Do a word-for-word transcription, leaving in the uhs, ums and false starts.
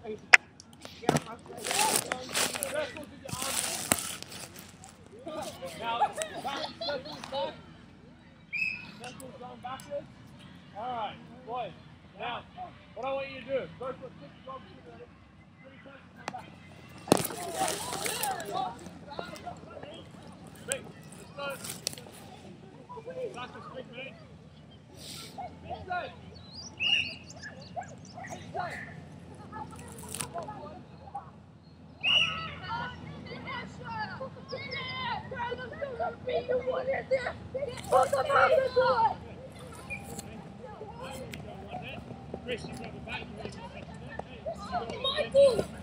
Now, back, circles back. Circles going backwards. Alright, boys. Now, what I want you to do, go for a quick jog to the three turns and come back. Quick, let's go. Back to quick, mate. Inside. Inside. Chris, you grab the back. Michael!